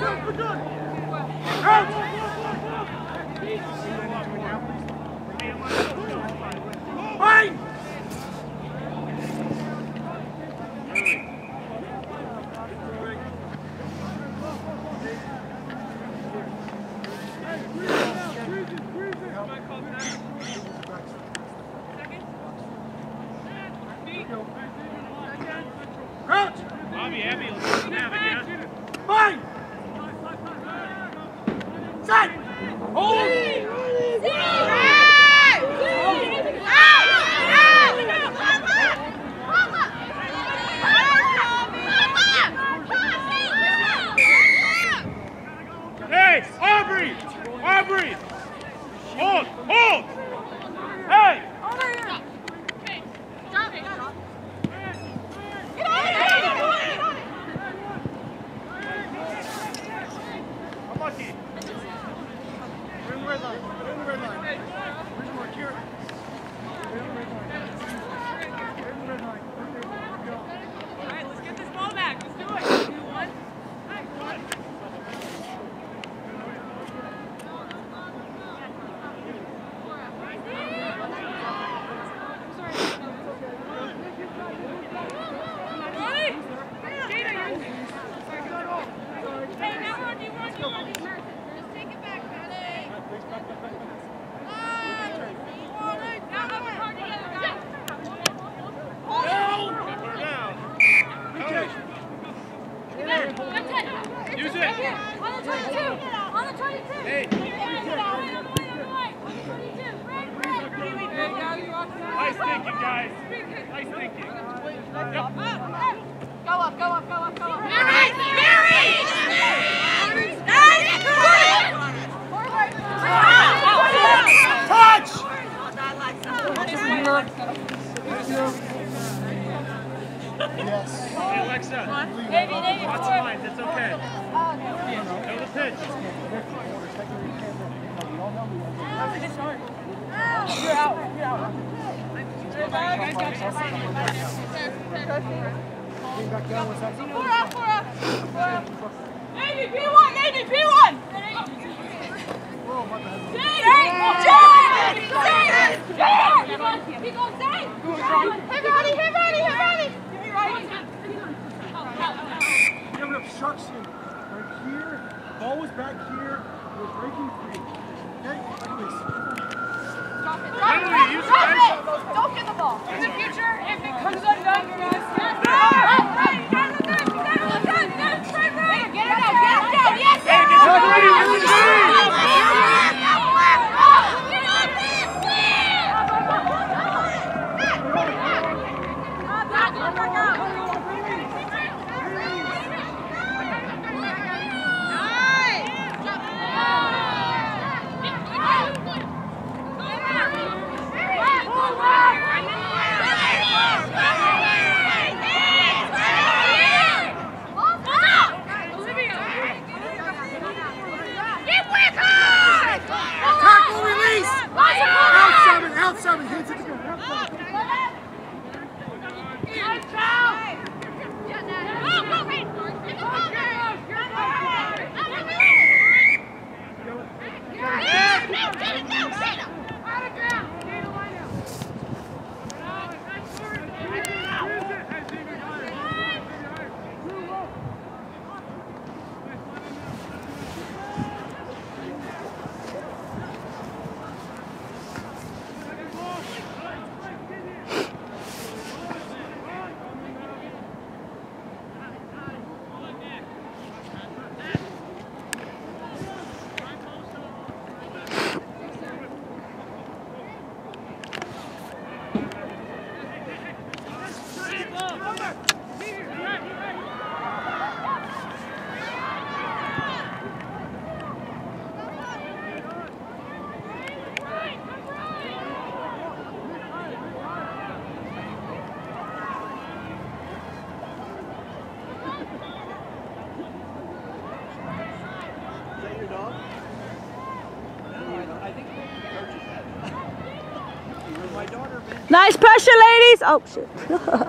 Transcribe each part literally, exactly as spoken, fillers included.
Nice pressure, ladies. Oh, shit.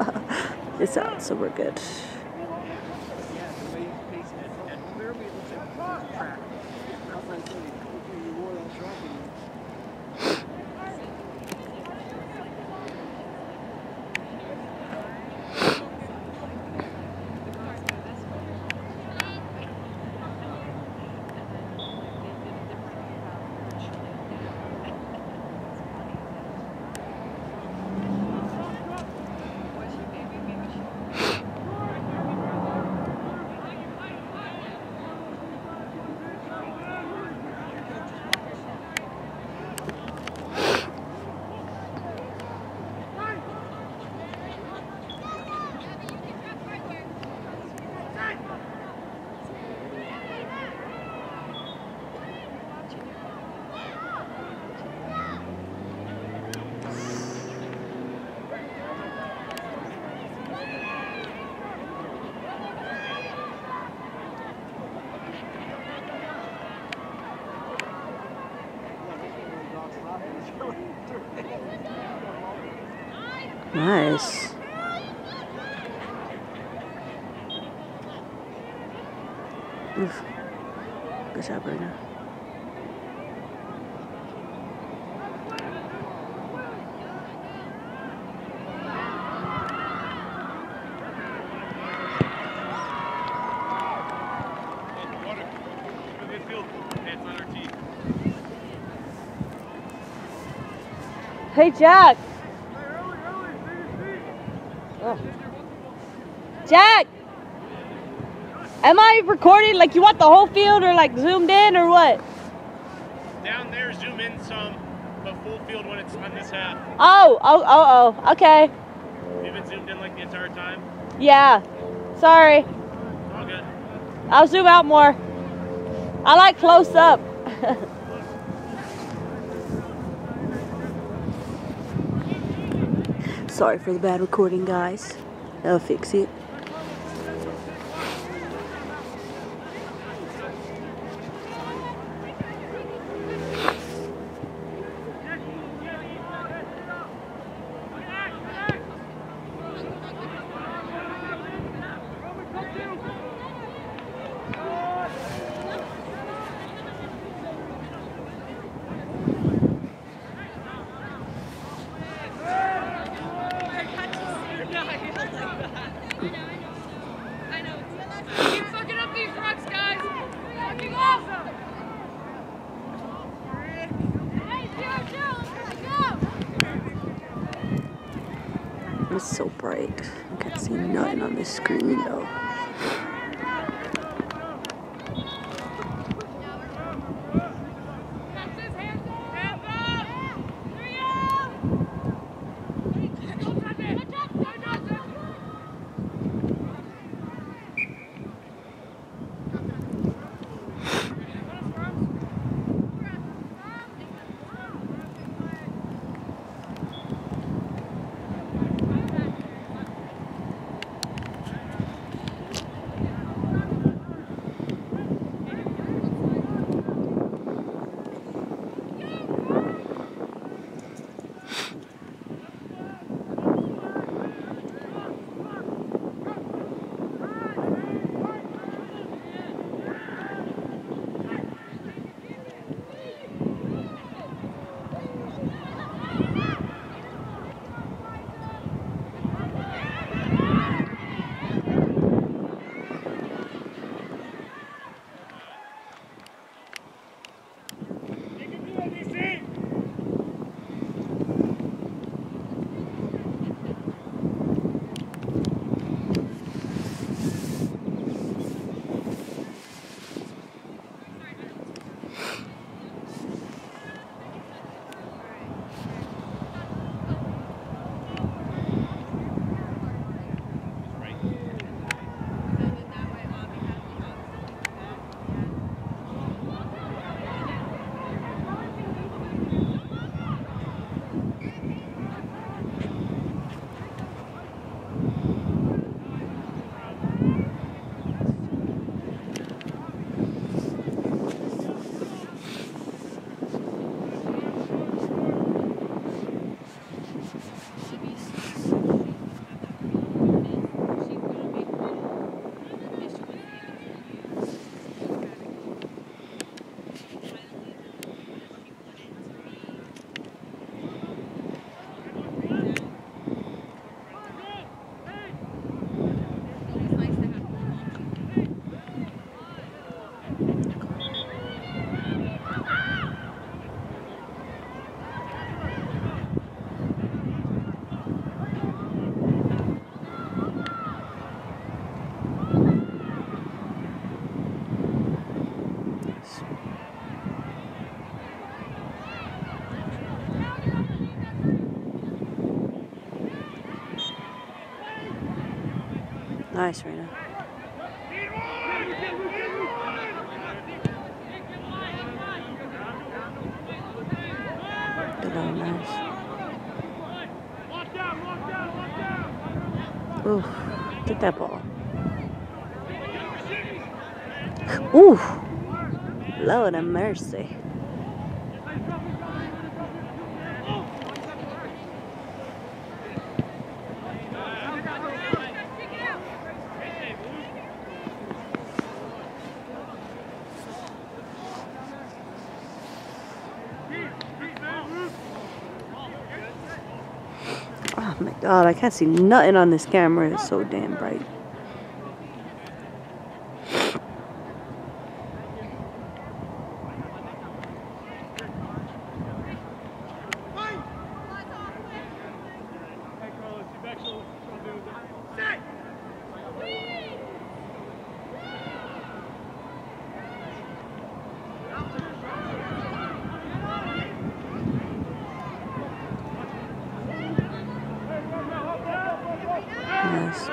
It's out, so we're good. Nice. Oof. Good job, Brenda. Hey, Jack. Oh. Jack, am I recording? Like, you want the whole field or like zoomed in or what? Down there, zoom in some, but full field when it's on this half. Oh, oh, oh, oh. Okay. You've been zoomed in like the entire time? Yeah. Sorry. All good. I'll zoom out more. I like close up. Sorry for the bad recording, guys. I'll fix it. It's so bright. I can't see nothing on this screen though. Nice, Rena. Good on, nice. Ooh, get that ball. Ooh, Lord have mercy. Oh my god, I can't see nothing on this camera. It's so damn bright. Nice.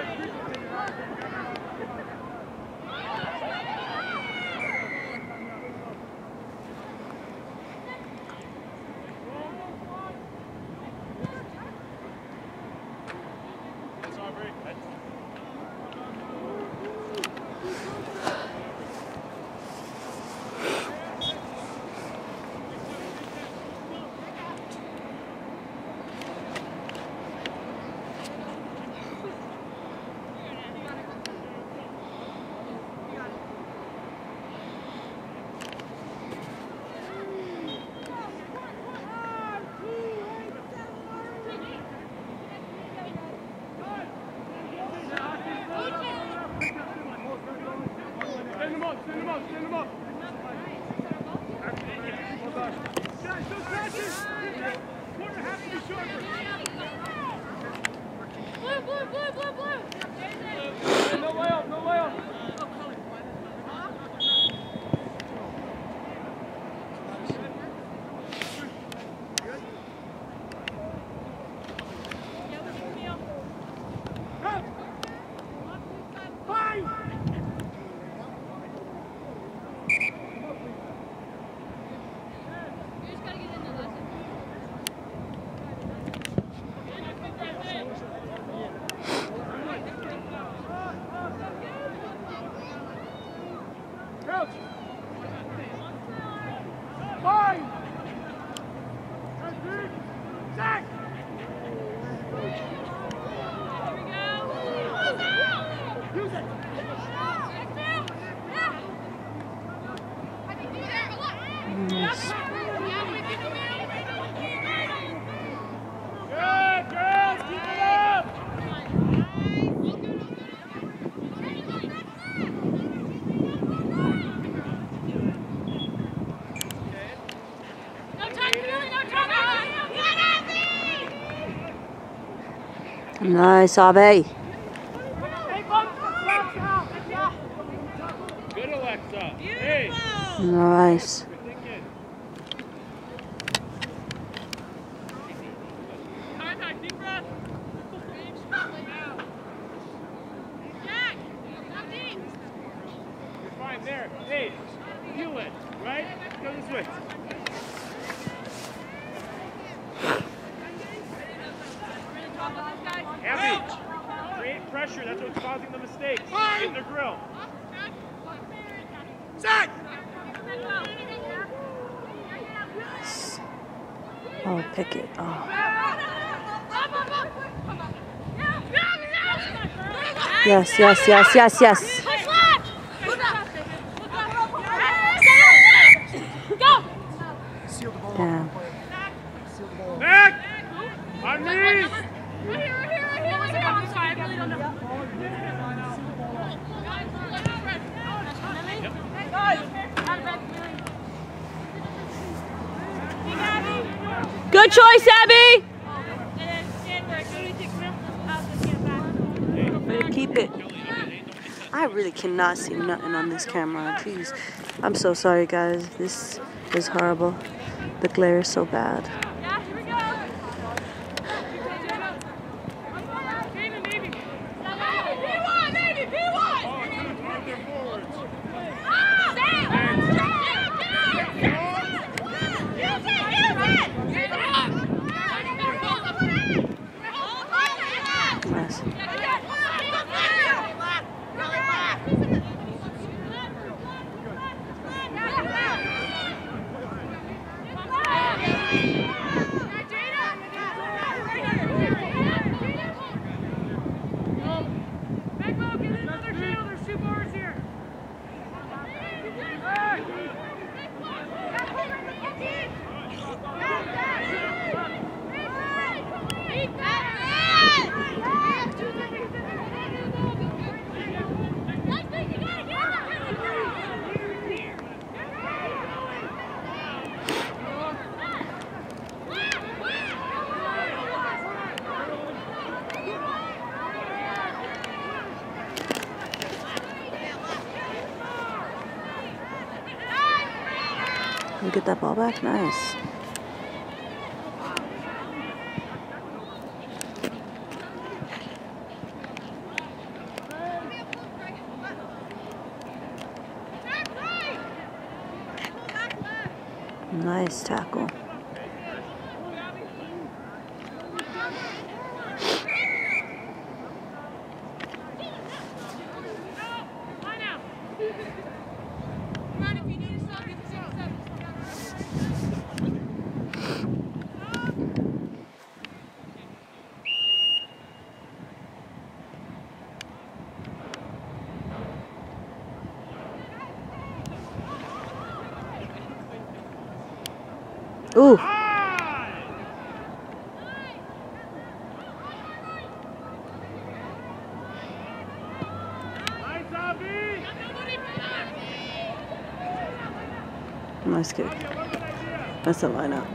Nice. Good, girls, keep it up. Nice, Abe. Good, Alexa. Hey. Nice. Good thinking. Deep breath. You're fine there. Hey, feel it, right? Go this way. Abby, create pressure. That's what's causing the mistakes. In the grill. Set! Oh, pick it. Oh. Yes, yes, yes, yes, yes. Damn. Back! On knees! Good choice, Abby. Better keep it. I really cannot see nothing on this camera. Jeez. I'm so sorry, guys. This is horrible. The glare is so bad. Yes. We get that ball back? Nice. Nice tackle. Ooh. Nice kick. That's the lineup.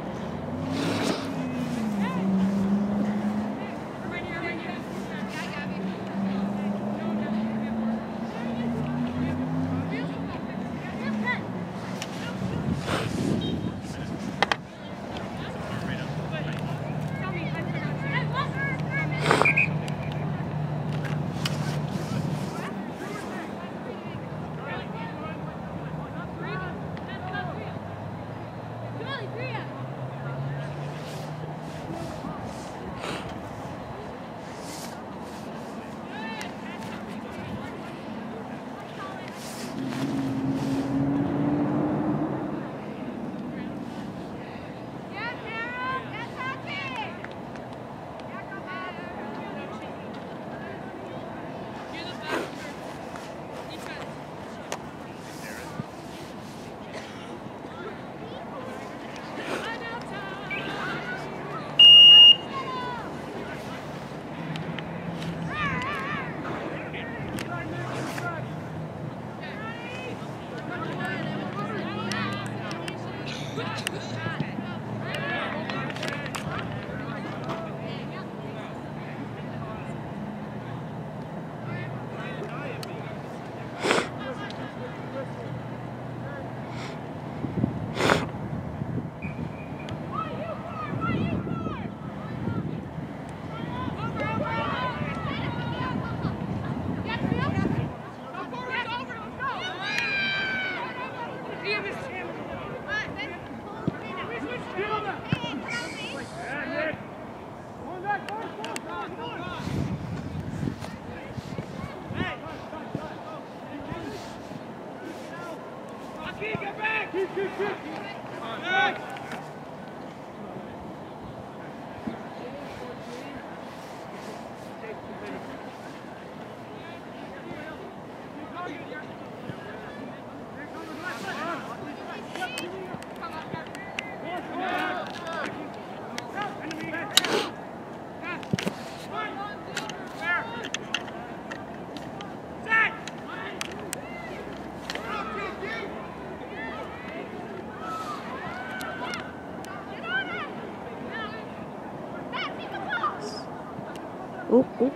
Ooh, ooh.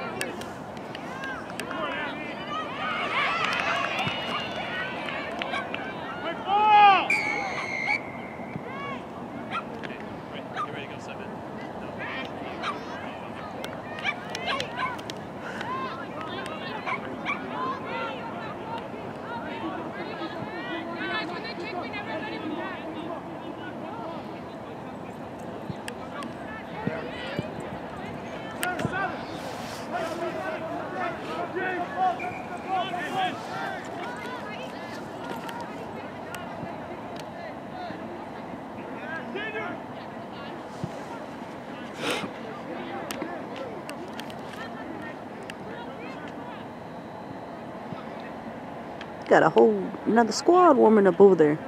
Got a whole another squad warming up over there.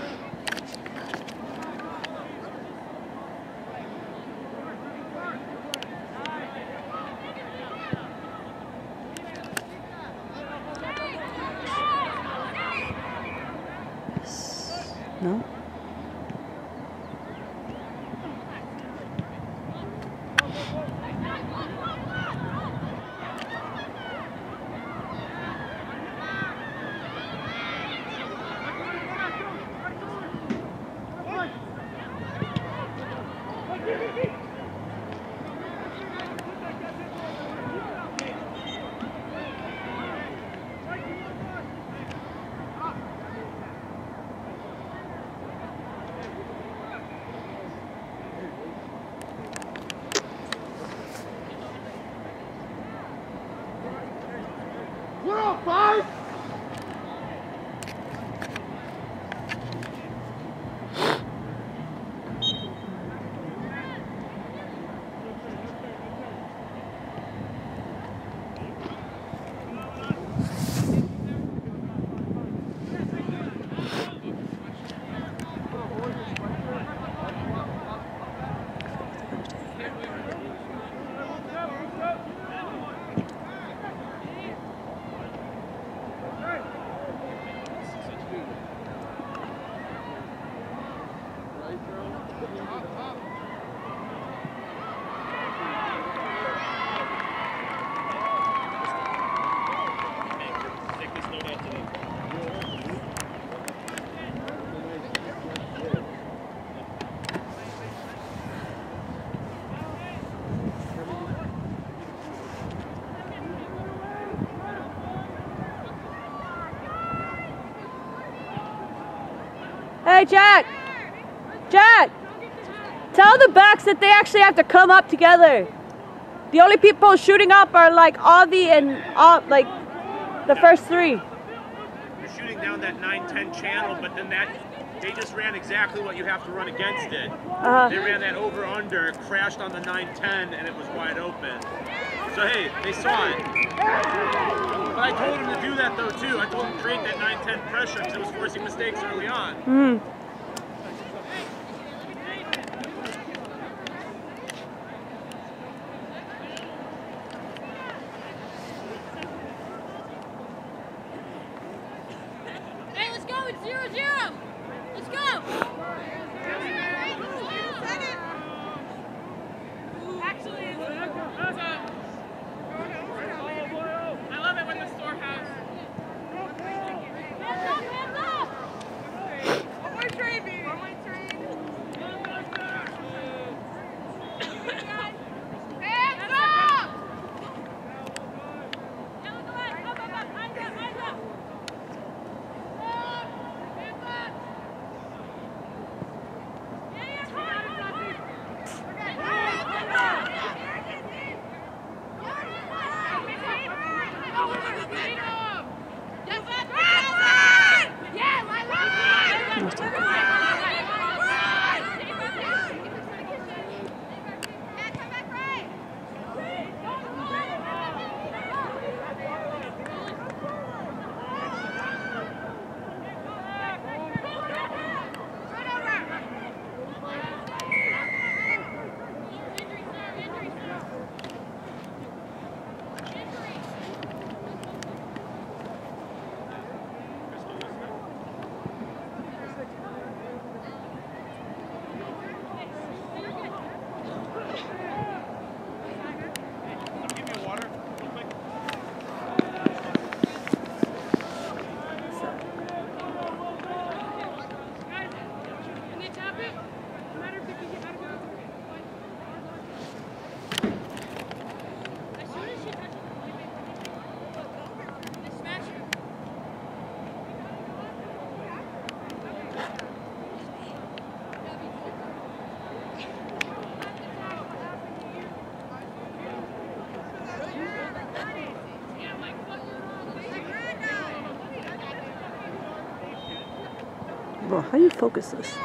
No? We're on five. Hey, Jack! Jack! Tell the backs that they actually have to come up together. The only people shooting up are like Avi and uh, like the first three. You're shooting down that nine ten channel, but then that they just ran exactly what you have to run against it. Uh-huh. They ran that over under, crashed on the nine ten, and it was wide open. So hey, they saw it. But I told them to do that though too. I told them to create that nine ten pressure because it was forcing mistakes early on. Mm. Hey, let's go! It's zero zero. Let's go! Actually, it's a I love it when the storehouse. Hands up, hands up! One more trade, baby. One more trade. Hands up! Yeah, look away. Up, up, up. Eyes up, eyes up. Up. Hands up. Yeah, yeah, come on, come on. Bro, how do you focus this?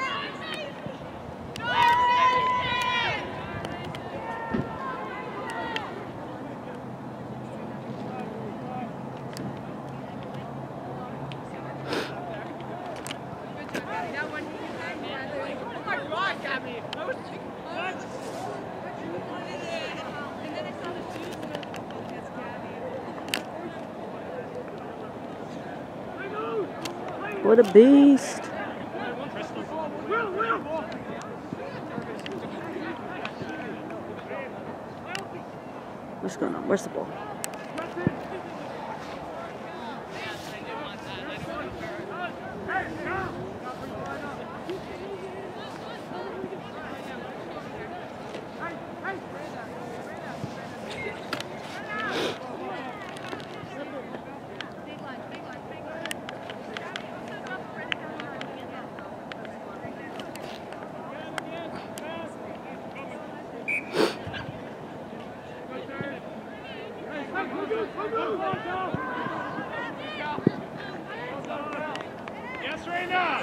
What a beast. What's going on? Where's the ball?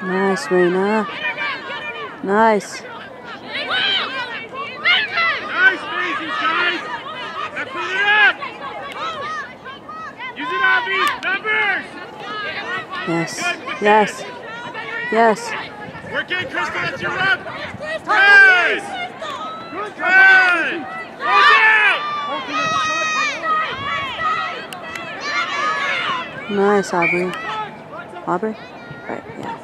Nice, Reina. Nice. Nice faces, guys. Now clean it up. Use it, Abby. Numbers. Yes. Yes. Yes. Work in, Crystal. That's your rub. Nice. Good. Watch out. Nice, Aubrey. Aubrey? Right, yeah.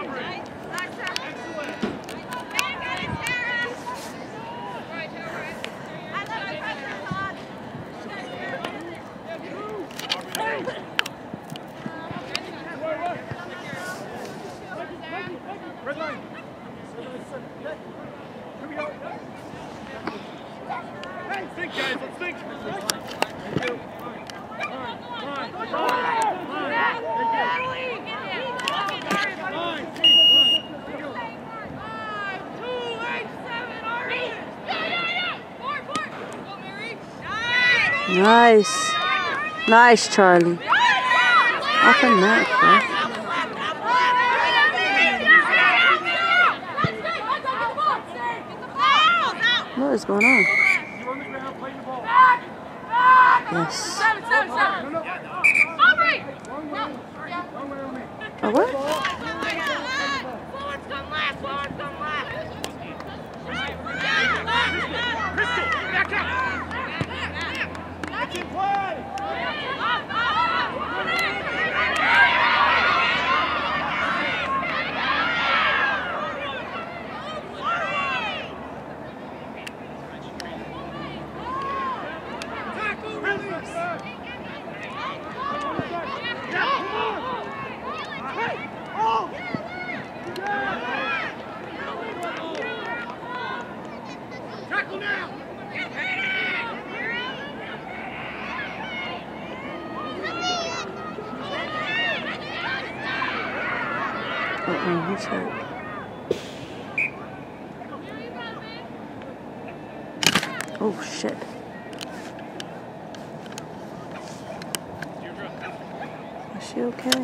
Red line. Here we go. Hey, think, guys. Let's think. Thank you. Line, line, line. Nice. Nice, Charlie. Off the net, bro. What is going on? Yes. Oh, what? Tackle now! Uh-oh, who's hurt? Oh, shit. Is she okay?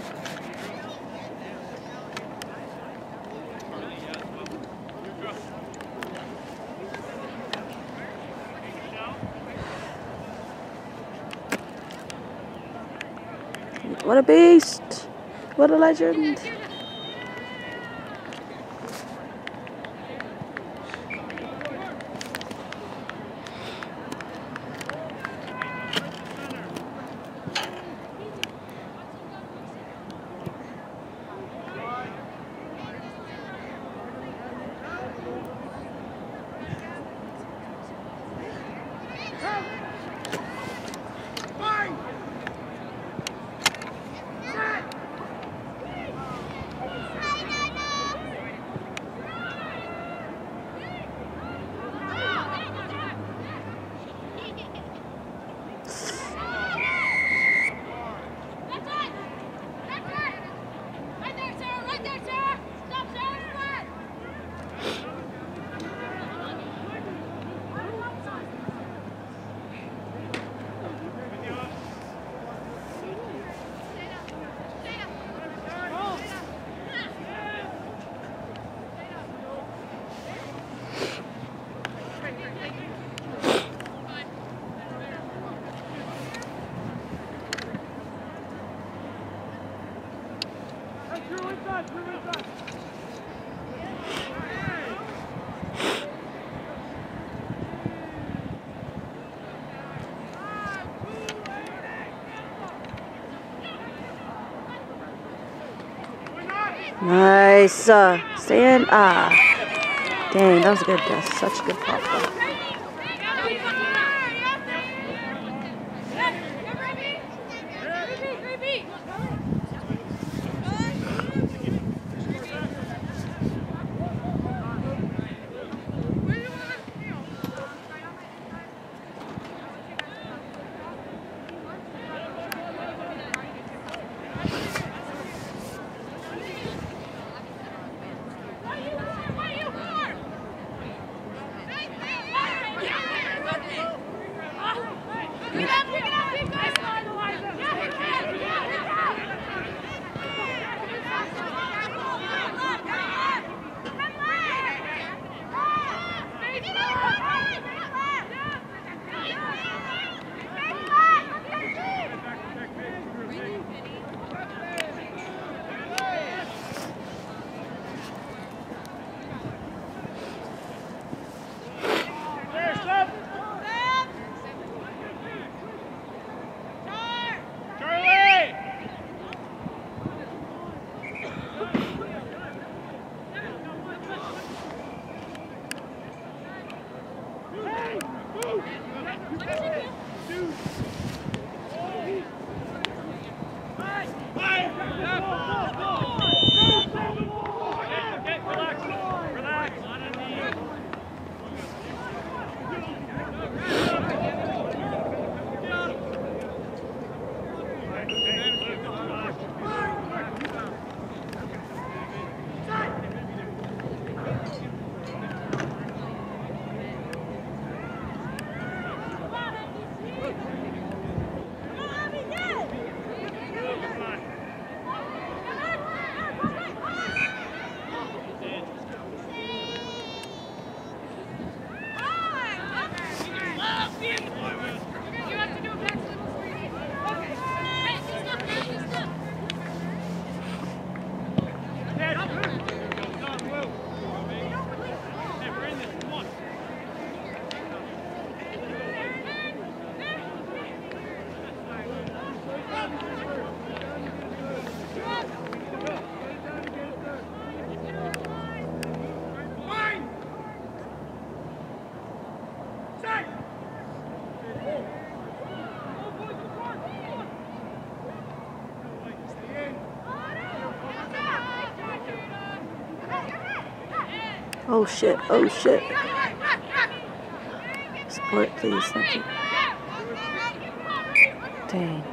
What a beast! What a legend! Nice. Uh, stay in. Ah. Dang, that was a good. That's such a good pop. Oh shit, oh shit. Support, please, thank you. Dang.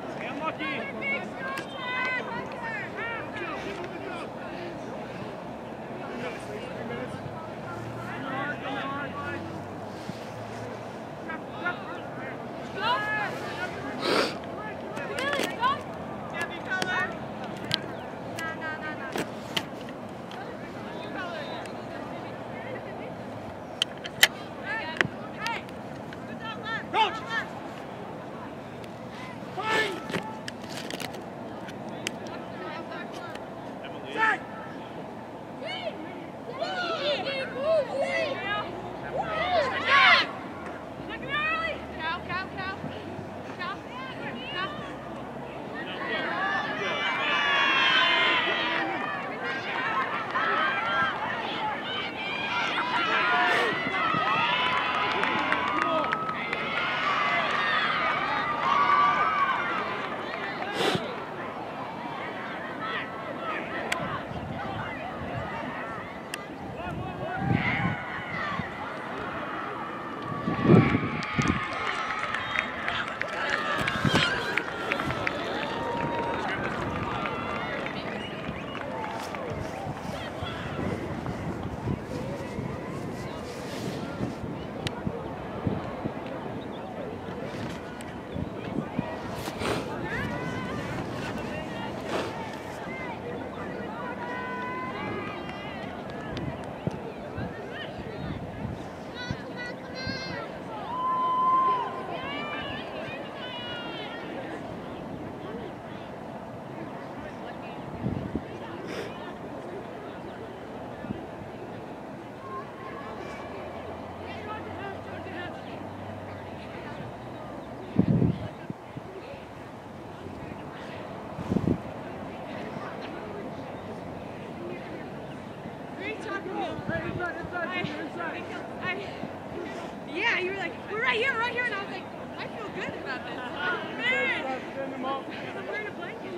Yeah, you were like, we're right here, right here, and I was like, I feel good about this. Oh, man! I'm wearing a blanket.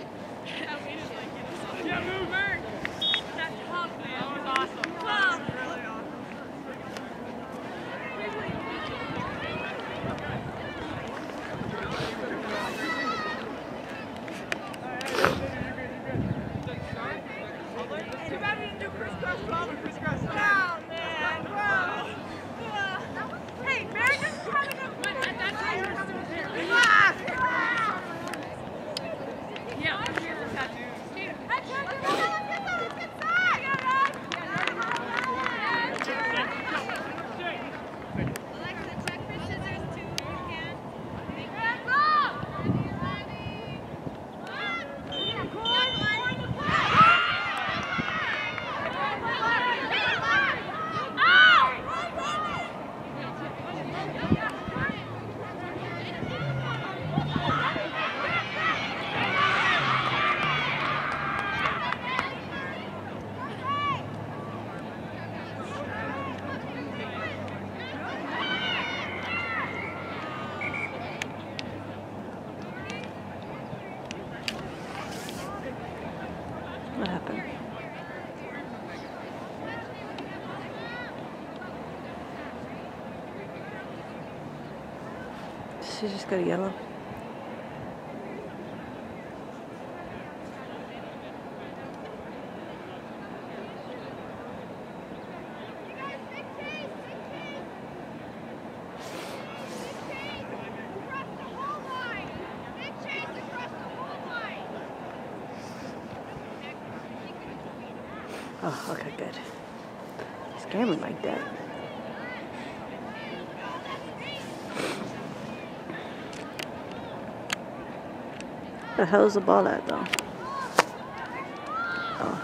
Yeah, we didn't like it. Yeah, move, Merc! That hug, man, that was awesome. That was really awesome. Too bad we didn't do crisscross twelve and crisscross ten. Oh, man, bro. Hey, Mary, just having a... At that time, you were still there. Ah! Yeah, I'm here for tattoos. Hey, let's get let's get inside! Alexa, check for scissors, too, if you can. Let's go! Ready? One, two, What happened? She just got a yellow. Oh, okay, good. Scare me like that. Where the hell's the ball at, though? Oh.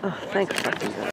Oh, thank fucking God.